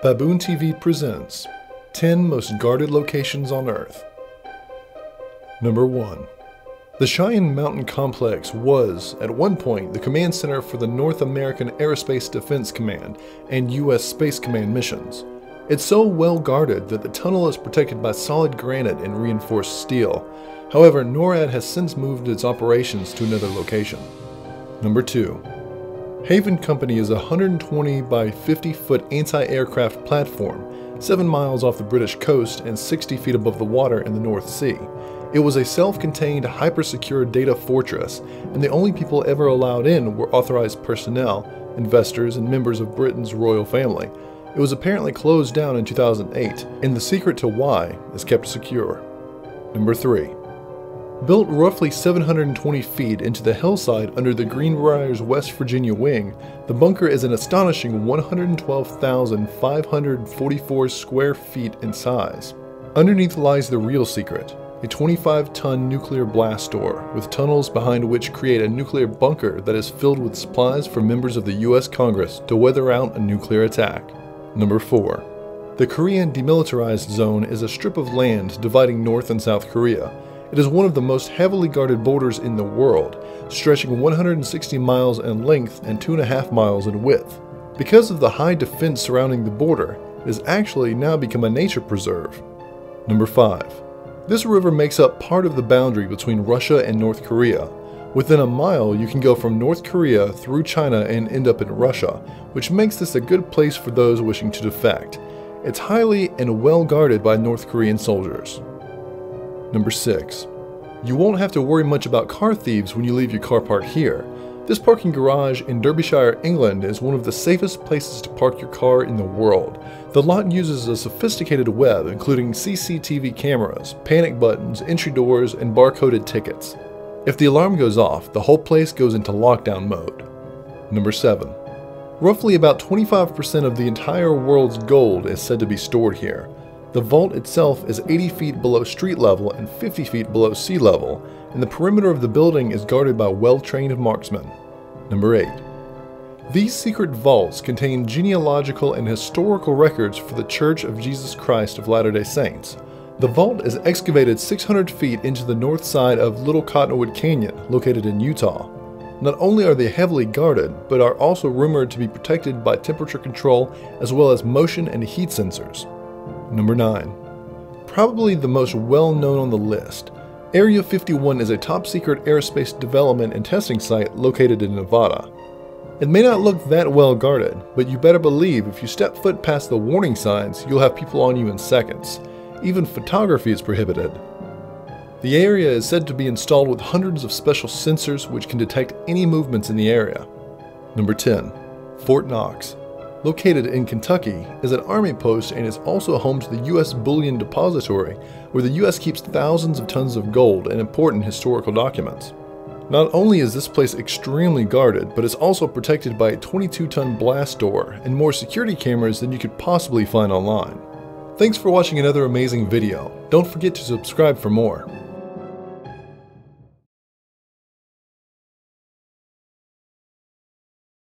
Baboon TV presents 10 Most Guarded Locations on Earth. Number 1. The Cheyenne Mountain Complex was, at one point, the command center for the North American Aerospace Defense Command and U.S. Space Command missions. It's so well guarded that the tunnel is protected by solid granite and reinforced steel. However, NORAD has since moved its operations to another location. Number 2. Haven Company is a 120 by 50 foot anti-aircraft platform, 7 miles off the British coast and 60 feet above the water in the North Sea. It was a self-contained, hyper-secure data fortress, and the only people ever allowed in were authorized personnel, investors, and members of Britain's royal family. It was apparently closed down in 2008, and the secret to why is kept secure. Number 3. Built roughly 720 feet into the hillside under the Greenbrier's West Virginia wing, the bunker is an astonishing 112,544 square feet in size. Underneath lies the real secret, a 25-ton nuclear blast door, with tunnels behind which create a nuclear bunker that is filled with supplies for members of the U.S. Congress to weather out a nuclear attack. Number 4. The Korean Demilitarized Zone is a strip of land dividing North and South Korea. It is one of the most heavily guarded borders in the world, stretching 160 miles in length and 2.5 miles in width. Because of the high defense surrounding the border, it has actually now become a nature preserve. Number 5. This river makes up part of the boundary between Russia and North Korea. Within a mile, you can go from North Korea through China and end up in Russia, which makes this a good place for those wishing to defect. It's highly and well guarded by North Korean soldiers. Number 6. You won't have to worry much about car thieves when you leave your car parked here. This parking garage in Derbyshire, England is one of the safest places to park your car in the world. The lot uses a sophisticated web including CCTV cameras, panic buttons, entry doors, and barcoded tickets. If the alarm goes off, the whole place goes into lockdown mode. Number 7. Roughly about 25% of the entire world's gold is said to be stored here. The vault itself is 80 feet below street level and 50 feet below sea level, and the perimeter of the building is guarded by well-trained marksmen. Number 8. These secret vaults contain genealogical and historical records for the Church of Jesus Christ of Latter-day Saints. The vault is excavated 600 feet into the north side of Little Cottonwood Canyon, located in Utah. Not only are they heavily guarded, but are also rumored to be protected by temperature control as well as motion and heat sensors. Number 9. Probably the most well-known on the list, Area 51 is a top-secret aerospace development and testing site located in Nevada. It may not look that well guarded, but you better believe if you step foot past the warning signs, you'll have people on you in seconds. Even photography is prohibited. The area is said to be installed with hundreds of special sensors which can detect any movements in the area. Number 10. Fort Knox. Located in Kentucky, is an army post and is also home to the U.S. Bullion Depository, where the U.S. keeps thousands of tons of gold and important historical documents. Not only is this place extremely guarded, but it's also protected by a 22-ton blast door and more security cameras than you could possibly find online. Thanks for watching another amazing video. Don't forget to subscribe for more.